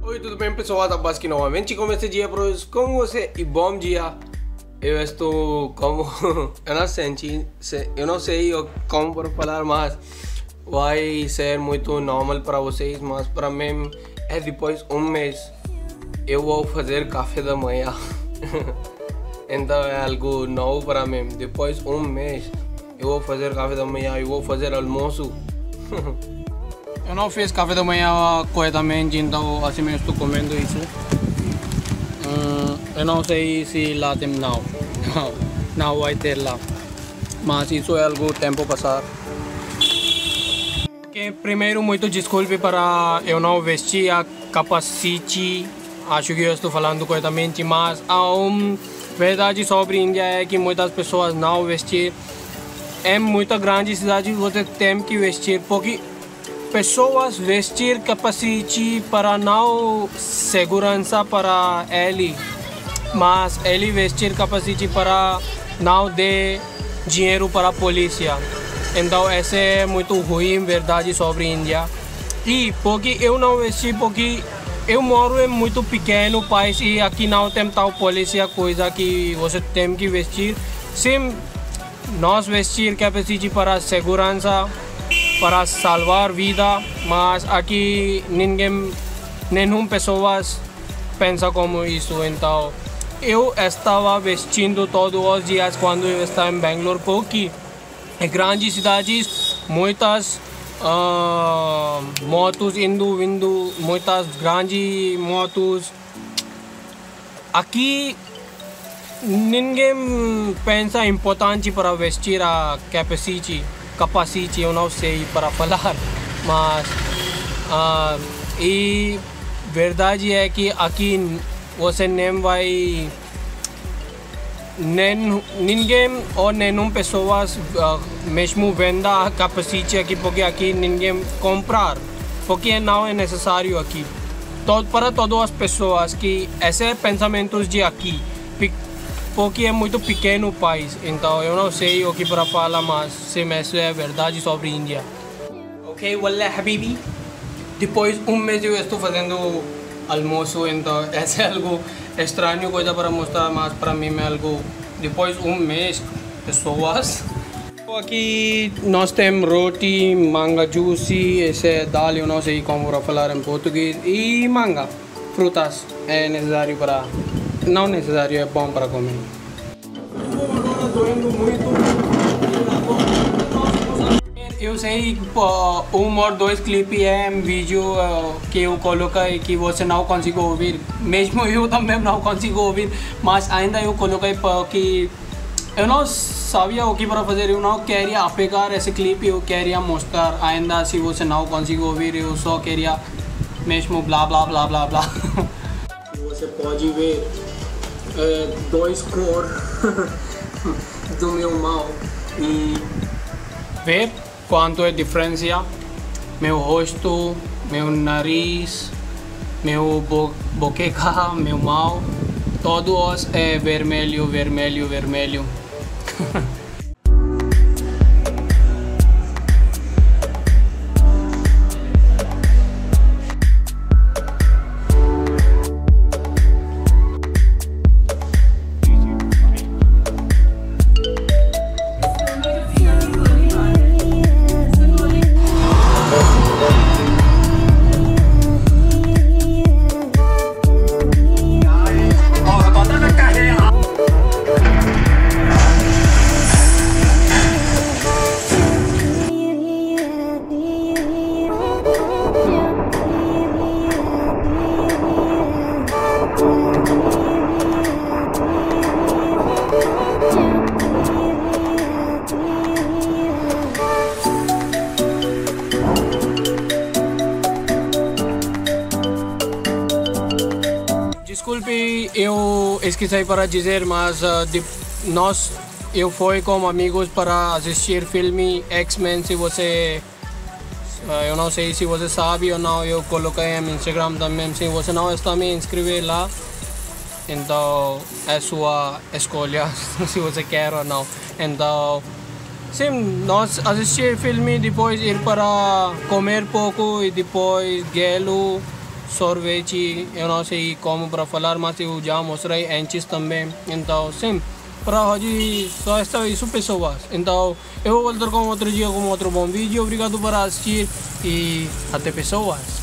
Oi, tudo bem, pessoal? Tá aqui novamente com esse dia para hoje com você e bom dia. Eu estou como eu não sei como para falar, mas vai ser muito normal para vocês, mas para mim é depois mês eu vou fazer café da manhã. Então é algo novo para mim. Depois mês eu vou fazer café da manhã, eu vou fazer almoço. Eu não fiz café da manhã corretamente, então assim mesmo estou comendo isso. Eu não sei se lá tem não vai ter lá, mas isso é algo tempo passar. Primeiro, muito desculpe para eu não vestir a capacete. Acho que eu estou falando corretamente, mas a verdade sobre a Índia é que muitas pessoas não vestir. É muita grande cidade, você tem que vestir, porque pessoas vestir capacete para não segurança para ele, mas ele vestir capacete para não dar dinheiro para a polícia. Então essa é muito ruim verdade sobre a Índia. E porque eu não vesti, porque eu moro em muito pequeno país e aqui não tem tal polícia, coisa que você tem que vestir. Sim, nós vestir capacete para segurança, para salvar vida, mas aqui nenhuma pessoa pensa como isso. Então eu estava vestindo todos os dias quando eu estava em Bangalore, porque em grandes cidades muitas motos indo, muitas grandes motos. Aqui ninguém pensa importante para vestir a capacete, eu não sei para falar, mas e verdade é que aqui você nem vai, ninguém ou nenhuma pessoa mesmo venda capacete aqui, porque aqui ninguém comprar, porque não é necessário aqui. Para todas as pessoas que esses pensamentos de aqui, porque é muito pequeno o país, então eu não sei o que para falar, mas se isso é verdade sobre a Índia. Ok, wallah habibi, depois mês eu estou fazendo almoço, então esse é algo estranho, coisa para mostrar, mas para mim é algo, depois mês, pessoas. Aqui nós temos roti, manga juicy, esse é dal, eu não sei como para falar em português, e manga, frutas, é necessário para... Não necessário, é bom para comer. Eu sei ou dois clipes em vídeo que eu coloquei que você não consegue ouvir. Mesmo eu também não consigo ouvir, mas ainda eu coloquei porque eu não sabia o que para fazer. Eu não queria pegar esse clipe, eu queria mostrar. Ainda se você não consegue ouvir, eu só queria mesmo blá blá blá blá blá. Você pode ver dois cores do meu mão e ver quanto é a diferença. Meu rosto, meu nariz, meu boqueca, meu mão, todos é vermelho, vermelho, vermelho. Desculpe, eu esqueci para dizer, mas eu fui com amigos para assistir filme X-Men. Se você, eu não sei se você sabe ou não, eu coloquei no Instagram também. Se você não está me inscrever lá, então é sua escolha se você quer ou não. Então sim, nós assistir filme, depois ir para comer pouco e depois gelo sorvete, eu não sei como para falar, mas eu já mostrei antes também. Então, sim, para hoje só está isso, pessoas. Então, eu vou voltar com outro dia com outro bom vídeo. Obrigado por assistir e até, pessoas.